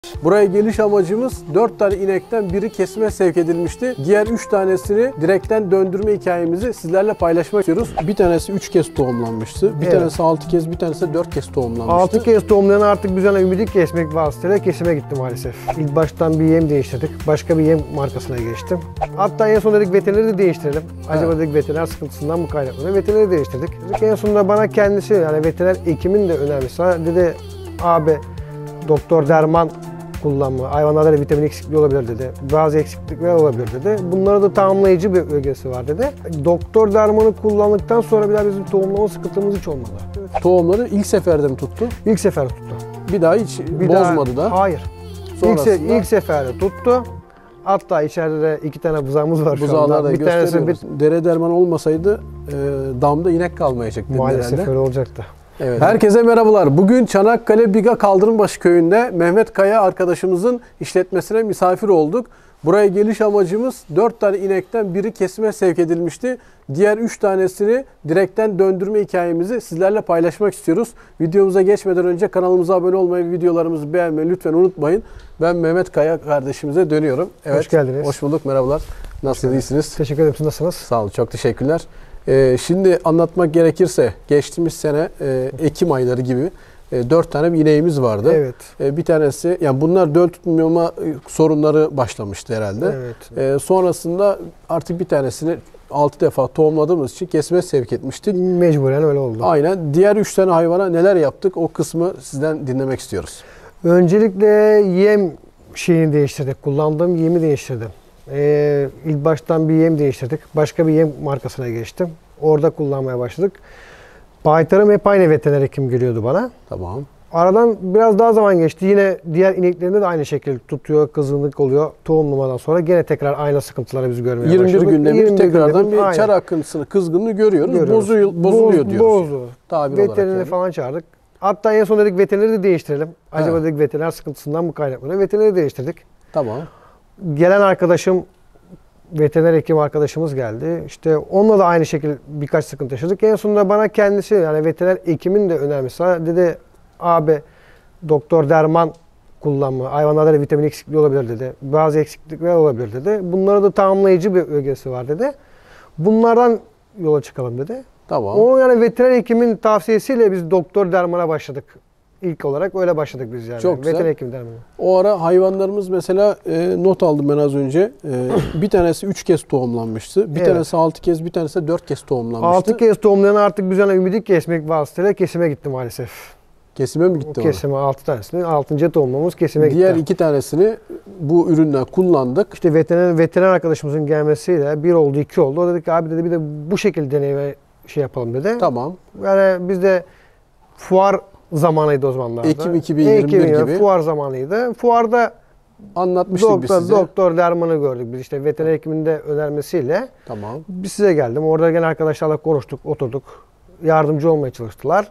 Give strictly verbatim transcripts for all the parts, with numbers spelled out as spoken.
Buraya geliş amacımız dört tane inekten biri kesime sevk edilmişti. Diğer üç tanesini direkten döndürme hikayemizi sizlerle paylaşmak istiyoruz. Bir tanesi üç kez tohumlanmıştı. Bir evet. tanesi altı kez, bir tanesi de dört kez tohumlanmıştı. altı kez tohumlayan artık biz ona ümidi kesmek vasıtasıyla kesime gitti maalesef. İlk baştan bir yem değiştirdik. Başka bir yem markasına geçtim. Hatta en son dedik veterineri de değiştirelim. Acaba evet. dedik veteriner sıkıntısından mı kaynaklanıyor? Veterineri değiştirdik. Dedik en sonunda bana kendisi yani veteriner hekimin de önermesi dedi abi doktor derman kullanma, hayvanlarda da vitamin eksikliği olabilir dedi. Bazı eksiklikler olabilir dedi. Bunlara da tamamlayıcı bir ögesi var dedi. Doktor dermanı kullandıktan sonra bir daha bizim tohumlama sıkıntımız hiç olmadı. Tohumları ilk seferde mi tuttu? İlk sefer tuttu. Bir daha hiç bir bozmadı daha, da? Hayır. Sonrasında... İlk, se ilk seferde tuttu. Hatta içeride de iki tane buzağımız var şu anda. Da bir tanesi bir... Dere derman olmasaydı e, damda inek kalmayacaktı. Maalesef herhalde. öyle olacaktı. Evet. Herkese merhabalar. Bugün Çanakkale Biga Kaldırımbaşı köyünde Mehmet Kaya arkadaşımızın işletmesine misafir olduk. Buraya geliş amacımız dört tane inekten biri kesime sevk edilmişti. Diğer üç tanesini direkten döndürme hikayemizi sizlerle paylaşmak istiyoruz. Videomuza geçmeden önce kanalımıza abone olmayı ve videolarımızı beğenmeyi lütfen unutmayın. Ben Mehmet Kaya kardeşimize dönüyorum. Evet, hoş geldiniz. Hoş bulduk, merhabalar. Nasılsınız, iyisiniz? Teşekkür ederim, siz nasılsınız? Sağ olun, çok teşekkürler. Ee, şimdi anlatmak gerekirse geçtiğimiz sene e, Ekim ayları gibi e, dört tane bir ineğimiz vardı. Evet. E, bir tanesi, yani bunlar döl tutmama sorunları başlamıştı herhalde. Evet. E, sonrasında artık bir tanesini altı defa tohumladığımız için kesime sevk etmiştik. Mecburen öyle oldu. Aynen. Diğer üç tane hayvana neler yaptık o kısmı sizden dinlemek istiyoruz. Öncelikle yem şeyini değiştirdik. Kullandığım yemi değiştirdim. Ee, ilk baştan bir yem değiştirdik. Başka bir yem markasına geçtim. Orada kullanmaya başladık. Baytarım hep aynı veteriner hekim geliyordu bana. Tamam. Aradan biraz daha zaman geçti. Yine diğer ineklerinde de aynı şekilde tutuyor, kızgınlık oluyor. Tohumlamadan sonra gene tekrar aynı sıkıntıları biz görmeye başladık. yirmi bir günde bir tekrardan bir aynen. çar akıntısını, kızgınlığı görüyoruz. görüyoruz. Bozuyor, bozuluyor Boz, diyoruz. Bozdu. Veterineri yani. falan çağırdık. Hatta en son dedik veterineri de değiştirelim. Acaba evet. dedik veteriner sıkıntısından mı kaynaklanıyor? Veterineri değiştirdik. Tamam. Gelen arkadaşım, veteriner hekim arkadaşımız geldi. İşte onunla da aynı şekilde birkaç sıkıntı yaşadık. En sonunda bana kendisi yani veteriner hekimin de önermesi var. Dedi abi doktor derman kullanma, hayvanlarda da vitamin eksikliği olabilir dedi. Bazı eksiklikler olabilir dedi. Bunlara da tamamlayıcı bir ögesi var dedi. Bunlardan yola çıkalım dedi. Tamam. O yani veteriner hekimin tavsiyesiyle biz doktor dermana başladık. İlk olarak öyle başladık biz yani. Çok güzel. Veteriner hekim dermanı. O ara hayvanlarımız mesela e, not aldım ben az önce. E, bir tanesi üç kez tohumlanmıştı. Bir evet. tanesi altı kez, bir tanesi de dört kez tohumlanmıştı. altı kez tohumlayan artık biz ona ümidi kesmek vasıtasıyla kesime gitti maalesef. Kesime mi gitti o? Kesime altı tanesini. altıncı tohumlamamız kesime Diğer gitti. Diğer iki tanesini bu üründen kullandık. İşte veteriner, veteriner arkadaşımızın gelmesiyle bir oldu, iki oldu. O dedik abi dedi bir de bu şekilde deneyime şey yapalım dedi. Tamam. Yani biz de fuar zamanıydı o zamanlarda. Ekim iki bin yirmi bir Ekim gibi. Fuar zamanıydı. Fuarda anlatmıştık doktor, biz size. Doktor dermanı gördük biz işte veteriner hekimin de önermesiyle. Tamam. Biz size geldim. Orada gene arkadaşlarla konuştuk, oturduk. Yardımcı olmaya çalıştılar.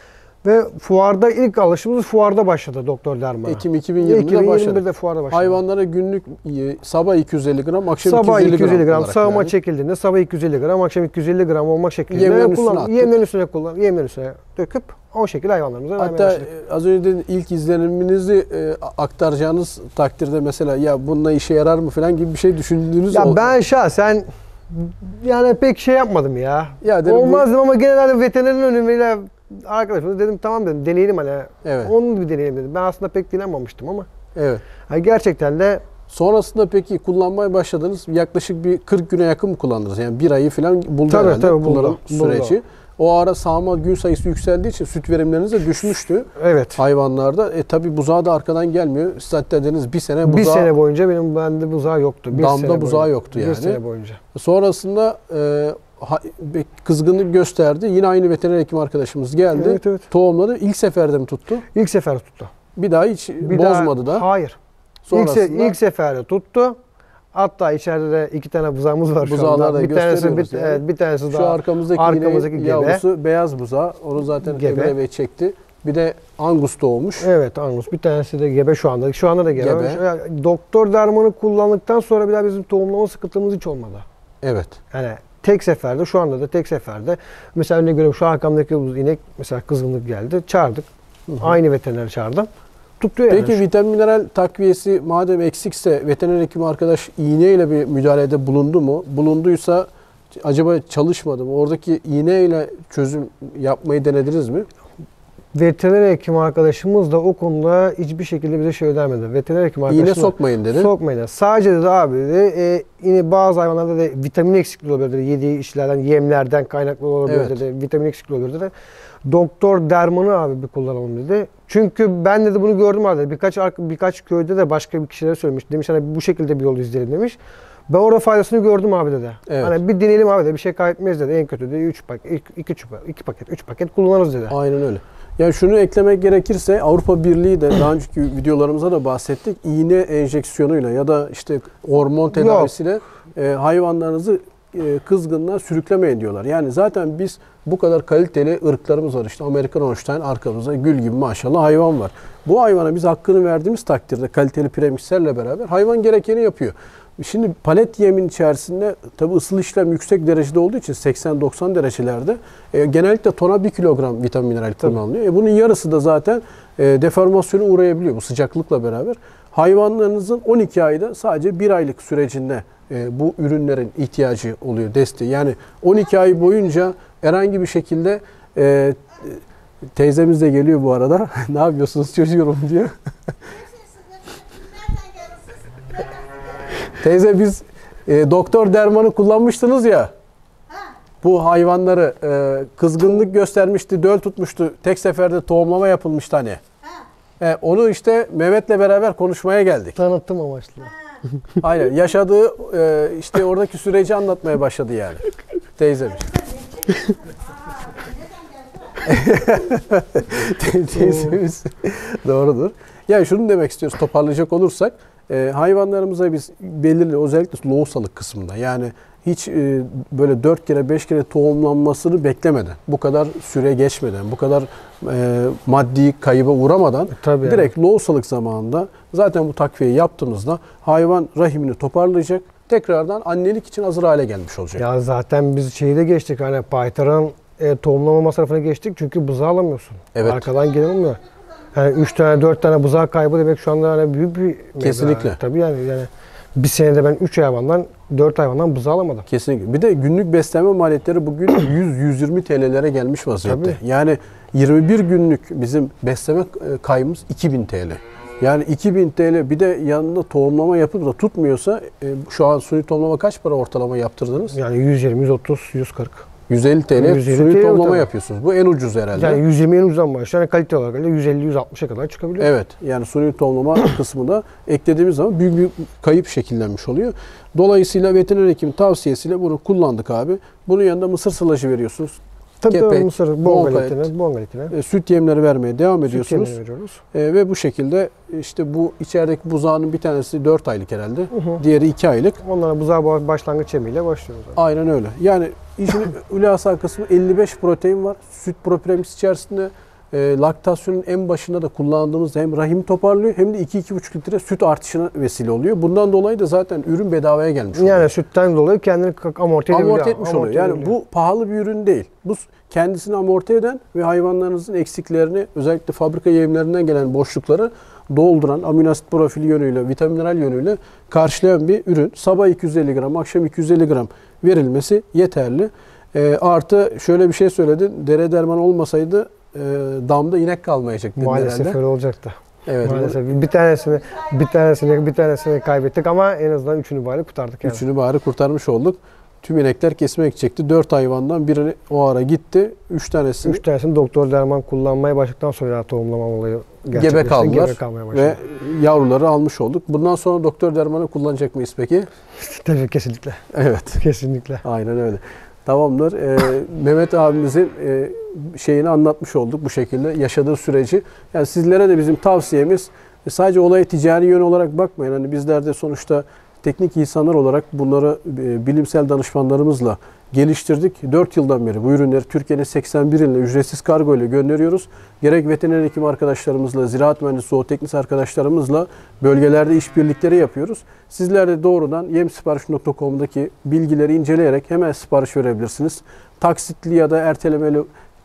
Ve fuarda ilk alışımız fuarda başladı doktor dermanı. Ekim iki bin yirmide başladı. fuarda başladı. Hayvanlara günlük sabah iki yüz elli gram, akşam sabah iki yüz elli gram. iki yüz elli gram sağıma yani. çekildiğinde sabah iki yüz elli gram, akşam iki yüz elli gram olmak şeklinde yemlerin kullan, üstüne yemlerin üstüne kullan, yemlerin üstüne döküp o şekilde hayvanlarımıza vermeye Hatta başladık. az önce de ilk izleniminizi e, aktaracağınız takdirde mesela ya bununla işe yarar mı falan gibi bir şey düşündüğünüz Ya oldu. ben şahsen yani pek şey yapmadım ya. ya dedim, Olmazdım bu... ama genelde veterinerin öneriyle arkadaşımız dedim tamam dedim deneyelim hani. Evet. Onu bir deneyelim dedim. Ben aslında pek dilenmemiştim ama. Evet. Yani gerçekten de sonrasında peki kullanmaya başladınız. Yaklaşık bir kırk güne yakın mı kullandınız? Yani bir ayı falan buldu tabii, herhalde tabii, kullanım buldu, süreci. buldu. O ara sağma gün sayısı yükseldiği için süt verimleriniz de düşmüştü. Evet. Hayvanlarda. E tabi buzağı da arkadan gelmiyor. Siz hatta dediniz bir sene buzağı... Bir sene boyunca benim bende buzağı yoktu. Bir damda buzağı boyunca, yoktu yani. Bir sene boyunca. Sonrasında e, ha, kızgınlık gösterdi. Yine aynı veteriner hekim arkadaşımız geldi. Evet, evet. Tohumladı. İlk seferde mi tuttu? İlk sefer tuttu. Bir daha hiç bir bozmadı daha, da. Hayır. Sonrasında, ilk, se ilk seferde tuttu. Hatta içeride de iki tane buzağımız var şu anda. Da bir tanesi bir, yani. evet, bir tanesi şu daha arkamızdaki, arkamızdaki gebe. Yavrusu beyaz buzağı. Onu zaten Gebe. Emre Bey çekti. Bir de Angus doğmuş. Evet, Angus. Bir tanesi de gebe şu anda. Şu anda da gebe. Gebe. Yani doktor dermanı kullandıktan sonra bir daha bizim tohumlama sıkıntımız hiç olmadı. Evet. Yani tek seferde, şu anda da tek seferde. Mesela örnek veriyorum şu arkamdaki inek mesela kızgınlık geldi. Çağırdık. Hı hı. Aynı veterineri çağırdım. tutuyor yani. Peki vitamin mineral takviyesi madem eksikse veteriner hekim arkadaş iğneyle bir müdahalede bulundu mu? Bulunduysa acaba çalışmadı mı? Oradaki iğneyle çözüm yapmayı denediniz mi? Veteriner hekim arkadaşımız da o konuda hiçbir şekilde bize şey önermedi. Veteriner hekim arkadaşımız İğne sokmayın dedi. Sokmayın dedi. Sadece dedi abi dedi, e, yine bazı hayvanlarda da vitamin eksikliği olabilir dedi. Yediği işlerden, yemlerden kaynaklı olabilir Evet. dedi. Vitamin eksikliği olabilir dedi. Doktor dermanı abi bir kullanalım dedi. Çünkü ben dedi bunu gördüm abi dedi. Birkaç birkaç köyde de başka bir kişilere söylemiş. Demiş hani bu şekilde bir yol izleyelim demiş. Ben orada faydasını gördüm abi dedi. Evet. Hani bir deneyelim abi dedi. Bir şey kaybetmeyiz dedi. En kötü de üç paket, iki paket, paket, üç paket kullanırız dedi. Aynen öyle. Yani şunu eklemek gerekirse Avrupa Birliği de daha önceki videolarımızda da bahsettik. İğne enjeksiyonuyla ya da işte hormon tedavisiyle e, hayvanlarınızı e, kızgınlığa sürüklemeyin diyorlar. Yani zaten biz bu kadar kaliteli ırklarımız var. İşte Amerikan Holstein arkamızda gül gibi maşallah hayvan var. Bu hayvana biz hakkını verdiğimiz takdirde kaliteli premikslerle beraber hayvan gerekeni yapıyor. Şimdi palet yemin içerisinde tabi ısıl işlem yüksek derecede olduğu için seksen doksan derecelerde e, genellikle tona bir kilogram vitamin mineral kullanılıyor. E, bunun yarısı da zaten e, deformasyona uğrayabiliyor bu sıcaklıkla beraber. Hayvanlarınızın on iki ayda sadece bir aylık sürecinde e, bu ürünlerin ihtiyacı oluyor, desteği. Yani on iki ay boyunca herhangi bir şekilde e, teyzemiz de geliyor bu arada. Ne yapıyorsunuz çocuğum diyor. Teyze biz e, doktor dermanı kullanmıştınız ya. Ha. Bu hayvanları e, kızgınlık göstermişti, döl tutmuştu. Tek seferde tohumlama yapılmıştı hani. Ha. E, onu işte Mehmet'le beraber konuşmaya geldik. Tanıttım amaçlı. Aynen. Yaşadığı e, işte oradaki süreci anlatmaya başladı yani. Teyzemiz. Teyzemiz. Doğrudur. Yani şunu demek istiyoruz toparlayacak olursak. E, hayvanlarımıza biz belirli özellikle lohusalık kısmında yani hiç e, böyle dört kere beş kere tohumlanmasını beklemeden, bu kadar süre geçmeden, bu kadar e, maddi kayıba uğramadan Tabii direkt yani. Lohusalık zamanında zaten bu takviyeyi yaptığımızda hayvan rahimini toparlayacak, tekrardan annelik için hazır hale gelmiş olacak. Ya zaten biz şeyi de geçtik hani paytaran e, tohumlama masrafına geçtik çünkü buzağı alamıyorsun. Evet. Arkadan gelmiyor. Yani üç tane dört tane buzağı kaybı demek şu anda hani büyük bir mevzu. Kesinlikle. Yani. Tabii yani, yani bir senede ben üç hayvandan dört hayvandan buzağı alamadım. Kesinlikle. Bir de günlük beslenme maliyetleri bugün yüz yüz yirmi T L'lere gelmiş vaziyette. Tabii. Yani yirmi bir günlük bizim besleme kaybımız iki bin T L. Yani iki bin T L bir de yanında tohumlama yapıp da tutmuyorsa e, şu an suni tohumlama kaç para ortalama yaptırdınız? Yani yüz yirmi, yüz otuz, yüz kırk. yüz elli T L yüz elli suni T L tohumlama tabii. yapıyorsunuz. Bu en ucuz herhalde. Yani yüz yirmi en ucuzdan başlıyor. Yani kalite olarak yüz elli yüz altmışa kadar çıkabiliyor. Evet. Yani suni tohumlama kısmı da eklediğimiz zaman büyük bir kayıp şekillenmiş oluyor. Dolayısıyla veteriner hekim tavsiyesiyle bunu kullandık abi. Bunun yanında mısır sılacı veriyorsunuz. Tabii Kepek, tabii mısır, bongalit, bongaletine, bongaletine. E, süt yemleri vermeye devam Süt ediyorsunuz. yemini veriyoruz. E, ve bu şekilde işte bu içerideki buzağının bir tanesi dört aylık herhalde. Hı hı. Diğeri iki aylık. Onlara buzağı başlangıç yemiyle başlıyoruz. Abi. Aynen öyle. Yani işin hülasa kısmı elli beş protein var. Süt propremix içerisinde e, laktasyonun en başında da kullandığımız hem rahim toparlıyor hem de iki iki buçuk litre süt artışına vesile oluyor. Bundan dolayı da zaten ürün bedavaya gelmiş oluyor. Yani sütten dolayı kendini amorti edebiliyor. Amorti etmiş oluyor. Yani bu pahalı bir ürün değil. Bu kendisini amorti eden ve hayvanlarınızın eksiklerini özellikle fabrika yemlerinden gelen boşlukları dolduran, amino asit profili yönüyle, vitamin mineral yönüyle karşılayan bir ürün. Sabah iki yüz elli gram, akşam iki yüz elli gram verilmesi yeterli. E, artı şöyle bir şey söyledin. Dere derman olmasaydı e, damda inek kalmayacak dedin maalesef herhalde. öyle olacaktı. Evet. Maalesef bir tanesini bir tanesini bir tanesini kaybettik ama en azından üçünü bari kurtardık yani. Üçünü bari kurtarmış olduk. Tüm inekler kesime gidecekti. Dört hayvandan biri o ara gitti. Üç tanesi Üç tanesini doktor derman kullanmaya başladıktan sonra tohumlama olayı gebe gerçekleşti. kaldılar Gebe kalmaya ve başladı. yavruları almış olduk. Bundan sonra doktor dermanı kullanacak mıyız peki? Tabii kesinlikle. Evet. Kesinlikle. Aynen öyle. Tamamdır. Ee, Mehmet abimizin e, şeyini anlatmış olduk bu şekilde. Yaşadığı süreci. Yani sizlere de bizim tavsiyemiz e, sadece olaya ticari yön olarak bakmayın. Hani bizler de sonuçta teknik insanlar olarak bunları e, bilimsel danışmanlarımızla geliştirdik. dört yıldan beri bu ürünleri Türkiye'nin seksen bir iline ücretsiz kargo ile gönderiyoruz. Gerek veteriner hekim arkadaşlarımızla, ziraat mühendisi, zooteknist arkadaşlarımızla bölgelerde işbirlikleri yapıyoruz. Sizler de doğrudan yemsipariş nokta com'daki bilgileri inceleyerek hemen sipariş verebilirsiniz. Taksitli ya da ertelemeli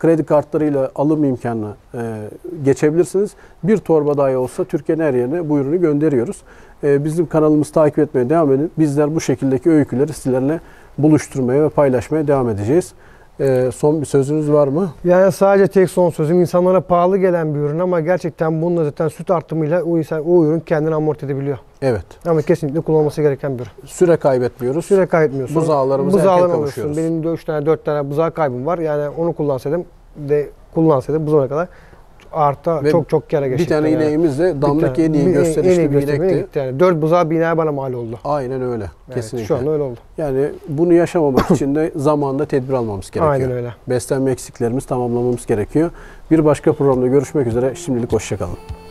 kredi kartlarıyla alım imkanına e, geçebilirsiniz. Bir torba dahi olsa Türkiye'nin her yerine bu ürünü gönderiyoruz. E, bizim kanalımızı takip etmeye devam edin. Bizler bu şekildeki öyküleri sizlerle buluşturmaya ve paylaşmaya devam edeceğiz. E, son bir sözünüz var mı? Yani sadece tek son sözüm, insanlara pahalı gelen bir ürün ama gerçekten bununla zaten süt artımıyla o, insan, o ürün kendini amorti edebiliyor. Evet. Ama kesinlikle kullanılması gereken bir ürün. Süre kaybetmiyoruz. Süre kaybetmiyorsun. Buzağlarımıza erken Buzağlarına kavuşuyoruz. alıyorsun. Benim üç tane dört tane buzağı kaybım var. Yani onu kullansaydım de kullansaydım bu zamana kadar arta Ve çok çok kâra geçti. Bir tane yani. ineğimiz de damlık Bir en iyi tane- gösterişli en iyi bir gösterişli inekti. gitti Yani. Dört buzağı bir ineğe bana mal oldu. Aynen öyle. Evet, Kesinlikle. şu anda öyle oldu. Yani bunu yaşamamak için de zamanında tedbir almamız gerekiyor. Aynen öyle. Beslenme eksiklerimizi tamamlamamız gerekiyor. Bir başka programda görüşmek üzere. Şimdilik hoşça kalın.